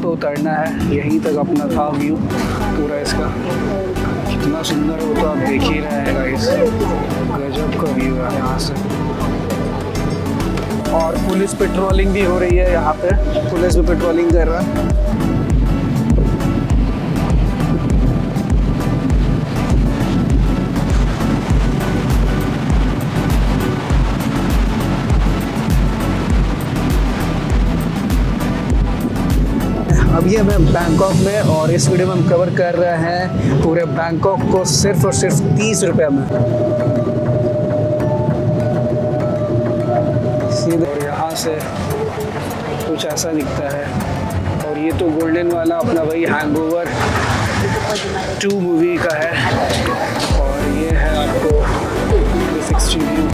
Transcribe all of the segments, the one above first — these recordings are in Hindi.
पे उतरना है। यहीं तक अपना था व्यू पूरा इसका, कितना सुंदर है वो तो आप देख ही रहे हैं गाइस। गजब का व्यू है यहाँ से। और पुलिस पेट्रोलिंग भी हो रही है यहाँ पे, पुलिस भी पेट्रोलिंग कर रहा है। अभी मैं बैंकॉक में, और इस वीडियो में हम कवर कर रहे हैं पूरे बैंकॉक को सिर्फ और सिर्फ 30 रुपये में। सीधे यहाँ से कुछ ऐसा दिखता है। और ये तो गोल्डन वाला अपना वही हैंगओवर 2 मूवी का है। और ये है आपको 360 व्यू।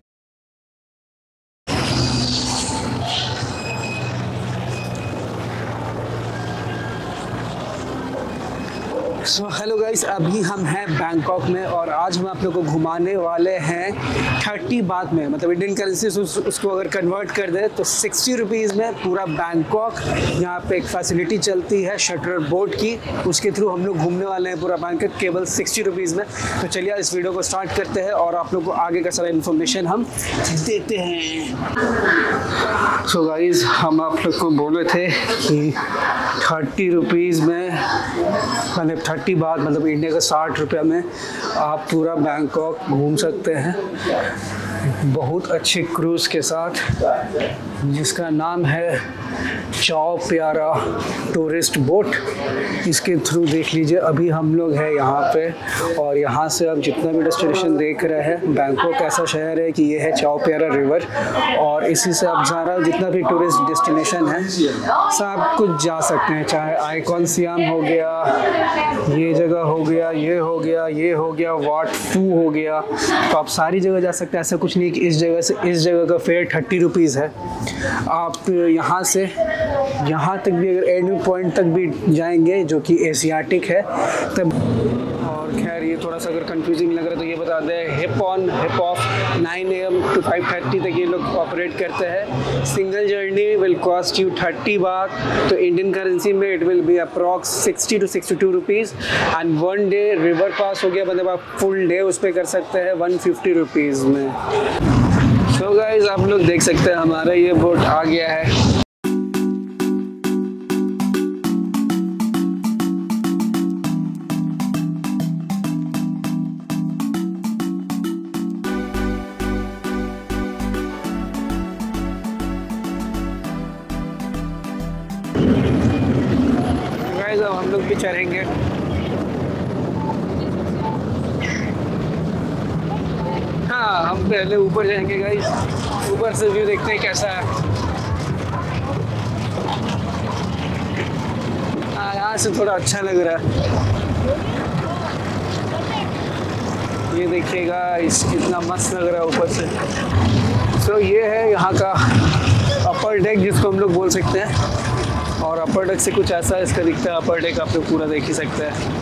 सो हेलो गाइस, अभी हम हैं बैंकॉक में और आज हम आप लोगों को घुमाने वाले हैं 30 बात में, मतलब इंडियन करेंसी उसको अगर कन्वर्ट कर दे तो 60 रुपीज़ में पूरा बैंकॉक। यहाँ पे एक फैसिलिटी चलती है शटर बोट की, उसके थ्रू हम लोग घूमने वाले हैं पूरा बैंकॉक केवल 60 रुपीज़ में। तो चलिए इस वीडियो को स्टार्ट करते हैं और आप लोग को आगे का सारा इन्फॉर्मेशन हम देते हैं। सो गाइस, हम आप लोग को बोले थे कि 30 रुपीज़ में, मतलब 30 बात मतलब इंडिया का 60 रुपये में आप पूरा बैंकॉक घूम सकते हैं बहुत अच्छे क्रूज़ के साथ, जिसका नाम है चाओ प्यारा टूरिस्ट बोट। इसके थ्रू देख लीजिए अभी हम लोग हैं यहाँ पे, और यहाँ से आप जितना भी डेस्टिनेशन देख रहे हैं, बैंकॉक ऐसा शहर है कि ये है चाओ प्यारा रिवर, और इसी से आप सारा जितना भी टूरिस्ट डेस्टिनेशन है सब कुछ जा सकते हैं। चाहे आइकॉन सियाम हो गया, ये जगह हो गया, ये हो गया, ये हो गया, वाट फू हो गया, तो आप सारी जगह जा सकते हैं। ऐसा कुछ नहीं कि इस जगह से इस जगह का फेयर 30 रुपीज़ है। आप यहाँ से यहाँ तक भी अगर एंड पॉइंट तक भी जाएंगे जो कि एशियाटिक है तब। और खैर ये थोड़ा सा अगर कंफ्यूजिंग लग रहा है तो ये बता दें, hop on hop off 9 AM to 5:30 तक ये लोग ऑपरेट करते हैं। Single journey will cost you 30 baht, तो इंडियन करेंसी में it will be approx 60 to 62 rupees. And 1 day river pass हो गया, मतलब आप फुल डे उस पर कर सकते हैं 150 रुपीज़ में। सो गाइस, आप लोग देख सकते हैं हमारा ये बोट आ गया है। गाइस, अब हम लोग भी चढ़ेंगे। हाँ, हम पहले ऊपर जाएंगे गाइस, ऊपर से व्यू देखते हैं कैसा है। हाँ, यहाँ से थोड़ा अच्छा लग रहा है। ये देखिएगा इस कितना मस्त लग रहा है ऊपर से। सो ये है यहाँ का अपर डेक, जिसको हम लोग बोल सकते हैं। और अपर डेक से कुछ ऐसा इसका दिखता है। अपर डेक आप लोग पूरा देख ही सकते हैं।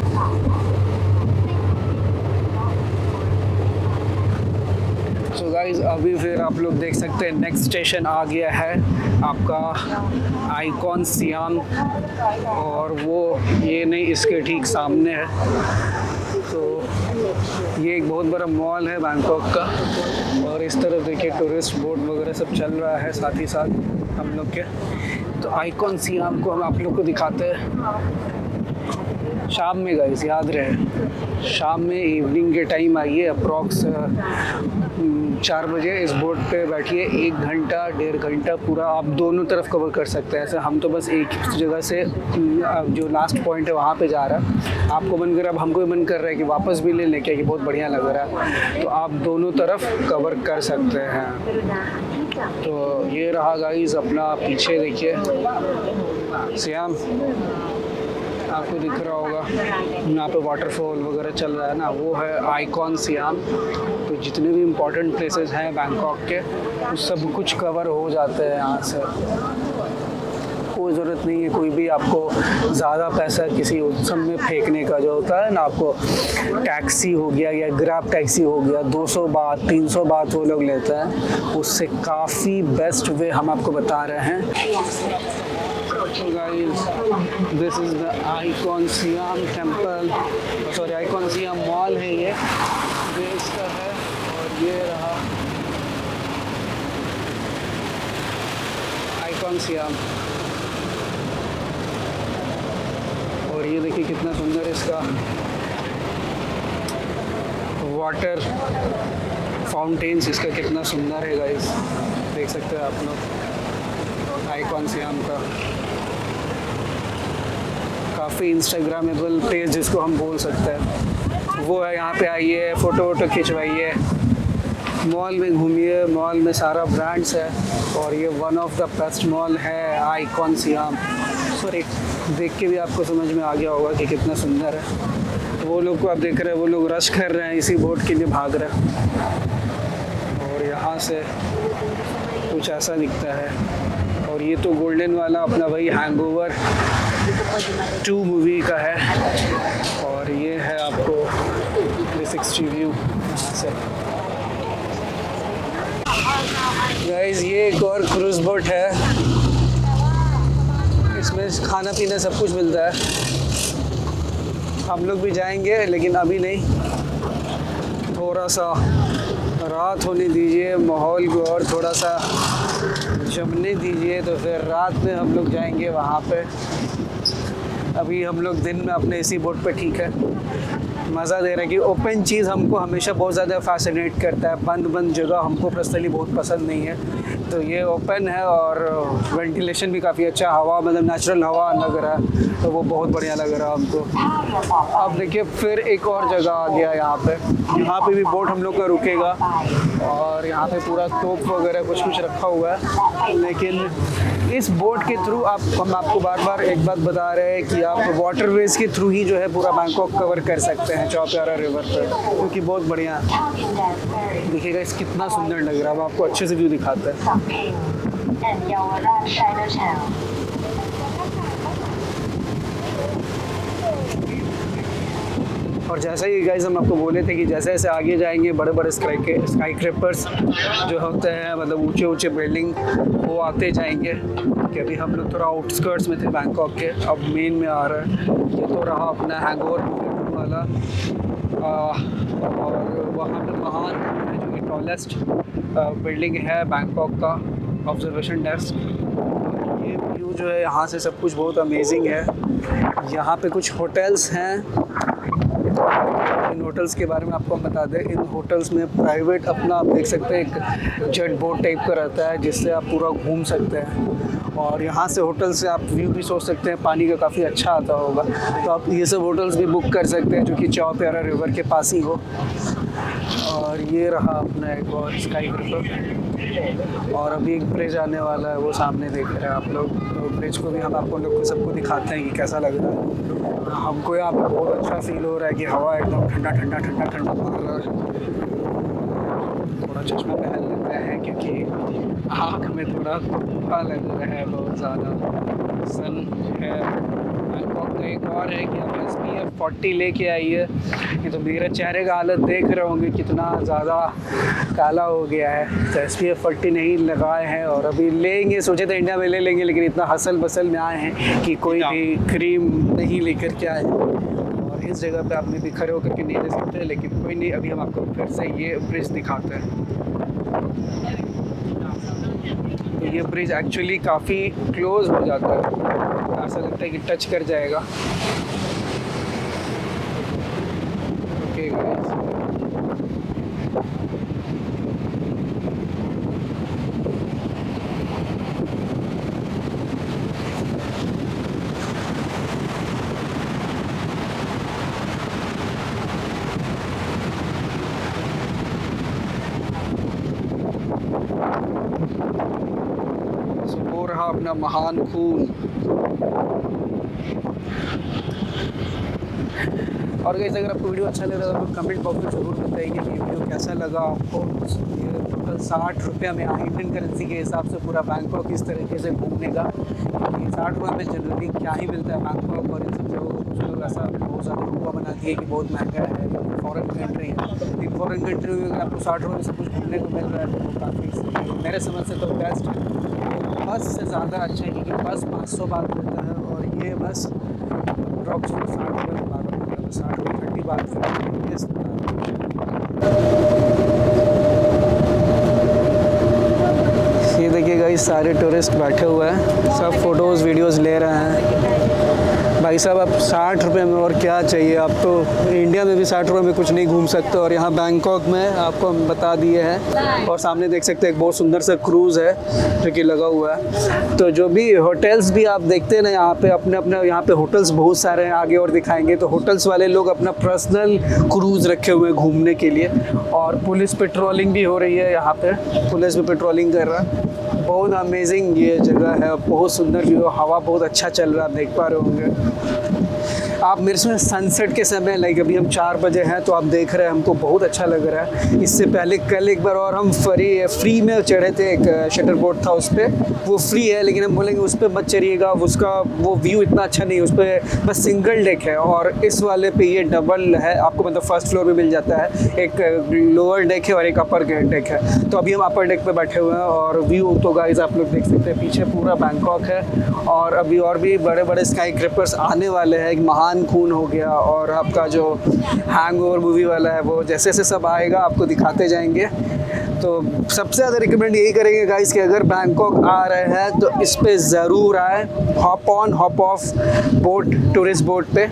सो गाइस, अभी फिर आप लोग देख सकते हैं नेक्स्ट स्टेशन आ गया है आपका आइकॉन सियाम, और वो ये नहीं इसके ठीक सामने है। तो ये एक बहुत बड़ा मॉल है बैंकॉक का, और इस तरफ देखिए टूरिस्ट बोट वगैरह सब चल रहा है साथ ही साथ हम लोग के। तो आइकॉन सियाम को हम आप लोग को दिखाते हैं शाम में गाइस, याद रहे शाम में इवनिंग के टाइम आइए। अप्रॉक्स 4 बजे इस बोट पे बैठिए, 1 घंटा 1.5 घंटा पूरा आप दोनों तरफ कवर कर सकते हैं। ऐसे हम तो बस एक जगह से जो लास्ट पॉइंट है वहाँ पे जा रहा है। आपको मन कर रहा है, अब हमको भी मन कर रहा है कि वापस भी ले लें क्या, कि बहुत बढ़िया लग रहा है, तो आप दोनों तरफ कवर कर सकते हैं। तो ये रहा गाइस अपना, पीछे देखिए सियाम आपको दिख रहा होगा, यहाँ पे वाटरफॉल वगैरह चल रहा है ना, वो है आइकॉन सियाम। तो जितने भी इम्पोर्टेंट प्लेसेस हैं बैंकॉक के, वो सब कुछ कवर हो जाते हैं यहाँ से। कोई ज़रूरत नहीं है कोई भी आपको ज़्यादा पैसा किसी उत्सव में फेंकने का, जो होता है ना, आपको टैक्सी हो गया या ग्रैब टैक्सी हो गया 200 बात 300 बात वो लोग लेते हैं। उससे काफ़ी बेस्ट वे हम आपको बता रहे हैं। So guys, this is the Icon Siam Temple, sorry Icon Siam Mall है ये, बेस का है। और ये रहा आइकॉन सियाम। और ये देखिए कितना सुंदर इसका वाटर फाउंटेन्स, इसका कितना सुंदर है गाइस, देख सकते हैं आप लोग आइकॉन सियाम का। काफ़ी इंस्टाग्रामेबल पेज जिसको हम बोल सकते हैं वो है। यहाँ पे आइए, फ़ोटो वोटो खिंचवाइए, मॉल में घूमिए, मॉल में सारा ब्रांड्स है। और ये one of the best mall है आइकॉन सियाम। सॉरी, देख के भी आपको समझ में आ गया होगा कि कितना सुंदर है। वो लोग को आप देख रहे हैं, वो लोग रश कर रहे हैं, इसी बोट के लिए भाग रहे हैं। और यहाँ से कुछ ऐसा दिखता है। और ये तो गोल्डन वाला अपना वही हैंगओवर 2 मूवी का है। और ये है आपको 360 व्यू यहाँ से। गाइस, ये एक और क्रूज़ बोट है, इसमें खाना पीना सब कुछ मिलता है। हम लोग भी जाएंगे लेकिन अभी नहीं, थोड़ा सा रात होने दीजिए, माहौल को और थोड़ा सा जमने दीजिए, तो फिर रात में हम लोग जाएंगे वहाँ पे। अभी हम लोग दिन में अपने इसी बोट पे ठीक है, मज़ा दे रहा है। कि ओपन चीज़ हमको हमेशा बहुत ज़्यादा फैसिनेट करता है, बंद बंद जगह हमको पर्सनली बहुत पसंद नहीं है। तो ये ओपन है और वेंटिलेशन भी काफ़ी अच्छा, हवा मतलब नेचुरल हवा लग रहा है, तो वो बहुत बढ़िया लग रहा है हमको। अब देखिए फिर एक और जगह आ गया यहाँ पे भी बोट हम लोग का रुकेगा। और यहाँ पे पूरा तोप वगैरह कुछ रखा हुआ है। लेकिन इस बोट के थ्रू हम आपको बार बार एक बात बता रहे हैं कि आप वाटरवेज के थ्रू ही जो है पूरा बैंकॉक कवर कर सकते हैं चौ प्यारा रिवर पर, क्योंकि बहुत बढ़िया देखिएगा इस कितना सुंदर लग रहा है। अब आपको अच्छे से व्यू दिखाता है। और जैसा ही गाइस हम आपको बोले थे कि जैसे जैसे आगे जाएंगे बड़े बड़े स्काई क्रेपर्स जो होते हैं, मतलब ऊंचे ऊंचे बिल्डिंग, वो आते जाएंगे। कि अभी हम लोग थोड़ा आउटस्कर्ट्स में थे बैंकॉक के, अब मेन में आ रहा है। ये तो रहा अपना हैंगओवर वाला। और वहाँ पे महान जो कि टॉलेस्ट बिल्डिंग है बैंकॉक का, ऑब्जर्वेशन डेस्क। ये व्यू जो है यहाँ से सब कुछ बहुत अमेजिंग है। यहाँ पे कुछ होटल्स हैं, इन होटल्स के बारे में आपको हम बता दें। इन होटल्स में प्राइवेट अपना आप देख सकते हैं एक जेट बोट टाइप का रहता है, जिससे आप पूरा घूम सकते हैं। और यहाँ से होटल से आप व्यू भी सोच सकते हैं, पानी का काफ़ी अच्छा आता होगा। तो आप ये सब होटल्स भी बुक कर सकते हैं जो कि चौ प्यारा रिवर के पास ही हो। और ये रहा अपना एक और स्काई क्रेपर। और अभी एक ब्रिज आने वाला है, वो सामने देख रहे हैं आप लोग। तो ब्रिज को भी हम आपको लोग को सबको दिखाते हैं कि कैसा लग रहा है। हमको यहाँ पे बहुत अच्छा फील हो रहा है कि हवा एकदम ठंडा ठंडा ठंडा ठंडा मार रहा है। थोड़ा चश्मा पहन लेते हैं क्योंकि आँख में थोड़ा धुआं लग रहा है बहुत ज़्यादा। सन है बैंकॉक का एक और है कि आप SPF 40 लेके आइए। ये तो मेरे चेहरे का हालत देख रहे होंगे कितना ज़्यादा काला हो गया है। तो SPF 40 नहीं लगाए हैं और अभी लेंगे, सोचे थे इंडिया में ले लेंगे, लेकिन इतना हसल बसल में आए हैं कि कोई भी क्रीम नहीं लेकर के आए। और इस जगह पे आप में भी खड़े होकर के नहीं ले सकते, लेकिन कोई नहीं, अभी हम आपको फिर से ये ब्रिज दिखाते हैं। ये ब्रिज एक्चुअली काफ़ी क्लोज हो जाता है, ऐसा लगता है कि टच कर जाएगा। ओके गाइस, वो रहा अपना महान खून। और गाइस, अगर आपको वीडियो अच्छा लग रहा है तो कमेंट बॉक्स में ज़रूर बताइए कि ये वीडियो कैसा लगा आपको। ये टोटल 60 रुपये में इंडियन करेंसी के हिसाब से पूरा बैंकॉक इस तरीके से घूमने का। 60 रुपये में जनरली क्या ही मिलता है बैंकॉक, और इन सब जगहों को कुछ लोग ऐसा बहुत ज़्यादा रुपया बनाती है कि बहुत महंगा है, फॉरेन कंट्री है। इन फॉरेन कंट्री में अगर आपको 60 रुपये में सब कुछ घूमने को मिल रहा है तो काफ़ी मेरे समझ से तो बेस्ट है। बस से ज़्यादा अच्छा है क्योंकि बस 500 बात देता है और ये बस अप्रॉक्सीमेट 60 रुपये में बात होता है, 60 रुपये 30 बात ये देखिए गाइस सारे टूरिस्ट बैठे हुए हैं, सब फ़ोटोज़ वीडियोज़ ले रहे हैं। भाई साहब आप 60 रुपये में और क्या चाहिए, आप तो इंडिया में भी 60 रुपये में कुछ नहीं घूम सकते और यहाँ बैंकॉक में आपको हम बता दिए हैं। और सामने देख सकते हैं एक बहुत सुंदर सा क्रूज़ है जो कि लगा हुआ है। तो जो भी होटल्स भी आप देखते हैं ना यहाँ पे अपने अपने यहाँ पे होटल्स बहुत सारे हैं, आगे और दिखाएंगे। तो होटल्स वाले लोग अपना पर्सनल क्रूज़ रखे हुए हैं घूमने के लिए और पुलिस पेट्रोलिंग भी हो रही है, यहाँ पे पुलिस भी पेट्रोलिंग कर रहा है। बहुत अमेजिंग ये जगह है, बहुत सुंदर व्यू, हवा बहुत अच्छा चल रहा है, आप देख पा रहे होंगे आप मेरे से। सनसेट के समय लाइक अभी हम 4 बजे हैं तो आप देख रहे हैं, हमको बहुत अच्छा लग रहा है। इससे पहले कल एक बार और हम फ्री में चढ़े थे, एक शटर बोट था उस पर, वो फ्री है लेकिन हम बोलेंगे उस पर मत चढ़िएगा, उसका वो व्यू इतना अच्छा नहीं है, उस पर बस सिंगल डेक है। और इस वाले पे ये डबल है, आपको मतलब फर्स्ट फ्लोर में मिल जाता है, एक लोअर डेक है और एक अपर डेक है। तो अभी हम अपर डेक पे बैठे हुए हैं और व्यू तो गाइस आप लोग देख सकते हैं, पीछे पूरा बैंकॉक है और अभी और भी बड़े बड़े स्काई क्रेपर्स आने वाले हैं। एक महान खून हो गया और आपका जो हैंगओवर मूवी वाला है वो जैसे जैसे सब आएगा आपको दिखाते जाएंगे। तो सबसे ज़्यादा रिकमेंड यही करेंगे गाइस कि अगर बैंकॉक आ रहे हैं तो इस पे ज़रूर आए, hop on hop off boat, tourist boat पे।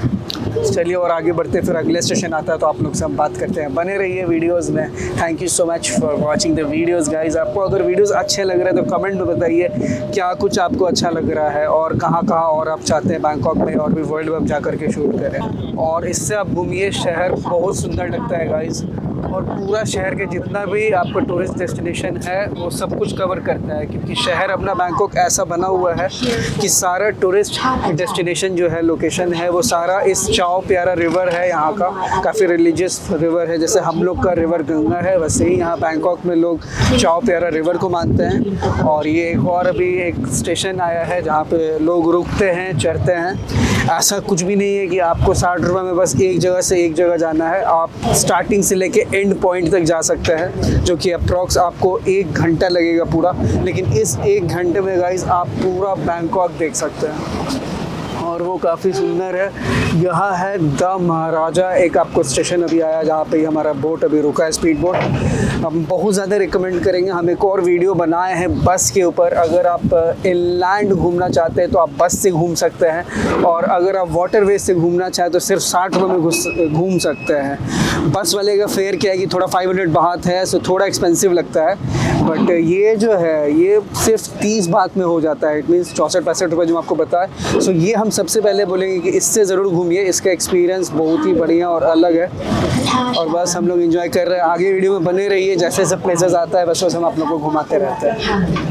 चलिए और आगे बढ़ते फिर अगले स्टेशन आता है तो आप लोग से हम बात करते हैं। बने रहिए वीडियोस में। Thank you so much for watching the videos guys. आपको अगर वीडियोस अच्छे लग रहे हैं तो कमेंट में बताइए क्या कुछ आपको अच्छा लग रहा है और कहाँ और आप चाहते हैं बैंकॉक में और भी वर्ल्ड में जा करके शूट करें। और इससे आप घूमिए, शहर बहुत सुंदर लगता है गाइस और पूरा शहर के जितना भी आपका टूरिस्ट डेस्टिनेशन है वो सब कुछ कवर करता है क्योंकि शहर अपना बैंकॉक ऐसा बना हुआ है कि सारा टूरिस्ट डेस्टिनेशन जो है, लोकेशन है, वो सारा इस चाओ प्यारा रिवर है यहाँ का, काफ़ी रिलीजियस रिवर है। जैसे हम लोग का रिवर गंगा है वैसे ही यहाँ बैंकॉक में लोग चाओ प्यारा रिवर को मानते हैं। और ये एक और अभी एक स्टेशन आया है जहाँ पे लोग रुकते हैं, चढ़ते हैं। ऐसा कुछ भी नहीं है कि आपको 60 रुपये में बस एक जगह से एक जगह जाना है, आप स्टार्टिंग से लेके एंड पॉइंट तक जा सकते हैं जो कि अप्रॉक्स आपको 1 घंटा लगेगा पूरा। लेकिन इस 1 घंटे में गाइस आप पूरा बैंकॉक देख सकते हैं और वो काफ़ी सुंदर है। यहाँ है द महाराजा, एक आपको स्टेशन अभी आया जहाँ पे हमारा बोट अभी रुका है, स्पीड बोट। हम बहुत ज़्यादा रिकमेंड करेंगे, हम एक और वीडियो बनाए हैं बस के ऊपर। अगर आप इनलैंड घूमना चाहते हैं तो आप बस से घूम सकते हैं और अगर आप वाटरवे से घूमना चाहें तो सिर्फ 60 रुपये में घूम सकते हैं। बस वाले का फेयर क्या है कि थोड़ा 500 बात है, सो थोड़ा एक्सपेंसिव लगता है। बट ये जो है ये सिर्फ 30 बात में हो जाता है, इट मीन्स 64-65 रुपये जो आपको बताया। सो ये हम सबसे पहले बोलेंगे कि इससे ज़रूर घूमिए, इसका एक्सपीरियंस बहुत ही बढ़िया और अलग है। और बस हम लोग एंजॉय कर रहे हैं, आगे वीडियो में बने रहिए। जैसे जैसे प्लेसेस आता है बस वैसे हम आप लोग को घुमाते रहते हैं।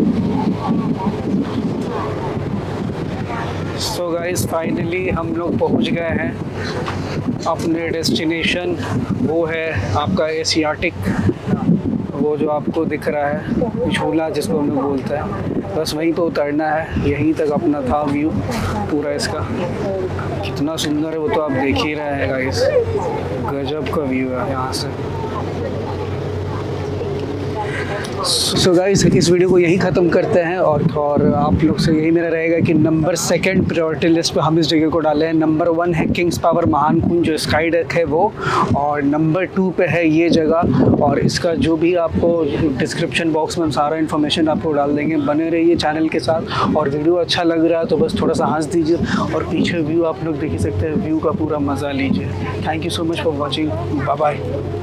सो गाइस फाइनली हम लोग पहुंच गए हैं अपने डेस्टिनेशन। वो है आपका एशियाटिक, वो जो आपको दिख रहा है झूला जिसको हम लोग बोलते हैं, बस वहीं पे उतरना है। यहीं तक अपना था व्यू पूरा इसका, कितना सुंदर है वो तो आप देख ही रहे हैं गाइस, गजब का व्यू है यहाँ से। सो गाइस इस वीडियो को यहीं ख़त्म करते हैं और आप लोग से यही मेरा रहेगा कि नंबर 2 प्रायोरिटी लिस्ट पे हम इस जगह को डाले हैं। नंबर 1 है किंग्स पावर महान खून जो स्काई डेक है वो, और नंबर 2 पे है ये जगह। और इसका जो भी आपको डिस्क्रिप्शन बॉक्स में हम सारा इन्फॉर्मेशन आपको डाल देंगे। बने रहिए चैनल के साथ और वीडियो अच्छा लग रहा है तो बस थोड़ा सा हंस दीजिए और पीछे व्यू आप लोग देख ही सकते हैं, व्यू का पूरा मज़ा लीजिए। Thank you so much for watching, bye bye.